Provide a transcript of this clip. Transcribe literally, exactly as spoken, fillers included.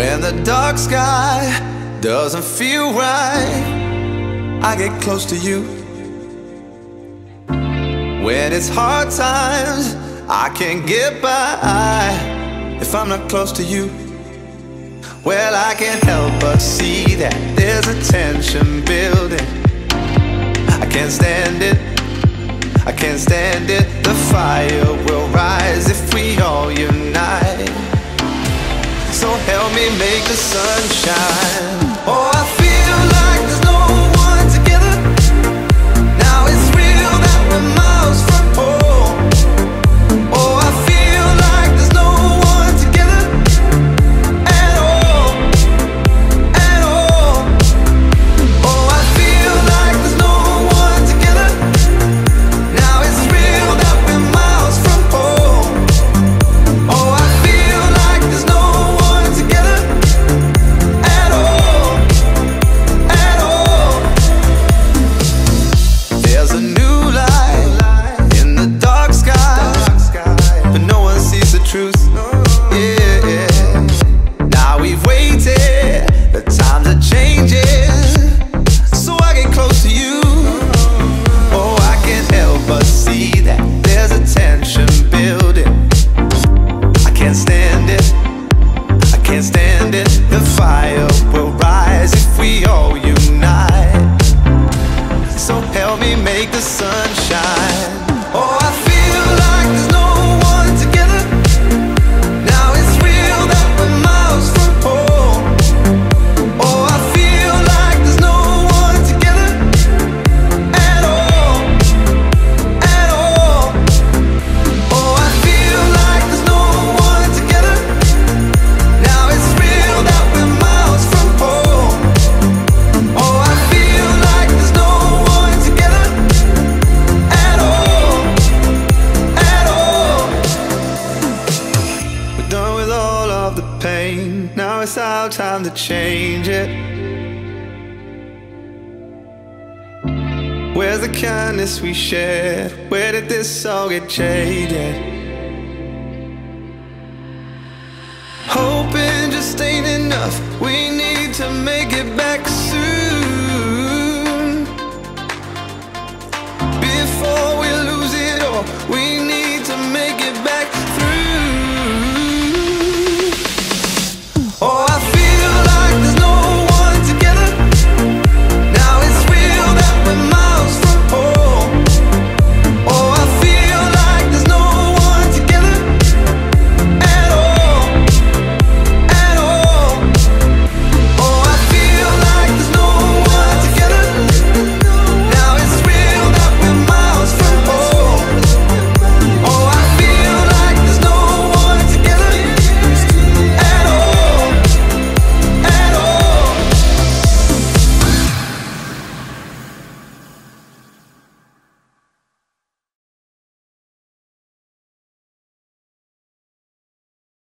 When the dark sky doesn't feel right, I get close to you. When it's hard times, I can't get by if I'm not close to you. Well, I can't help but see that there's a tension building. I can't stand it, I can't stand it. The fire will rise if we all unite. So help me make the sun shine. Oh, I feel like there's no one together. Now it's real that we're miles from home. Oh, I feel like there's no one together at all, at all. Oh, I feel like there's no one together. Now it's real that we're miles from home. Oh, I feel like there's no one together at all, at all. There's a new light in the dark sky, but no one sees the truth. Yeah, now we've waited, the times are changing, so I get close to you. Oh, I can't help but see that there's a tension building. I can't stand it, I can't stand it. The fire will rise if we all unite. So help me make the sun shine. Oh, I feel like there's no one together. Now it's real that we're miles from home. Oh, I feel like there's no one together at all, at all. Oh, I feel like there's no one together. Now it's real that we're miles from home. Oh, I feel like there's no one together at all, at all. We're done with all of the pain. Now it's our time to change it. Where's the kindness we shared? Where did this all get jaded? Hoping just ain't enough. We need to make it back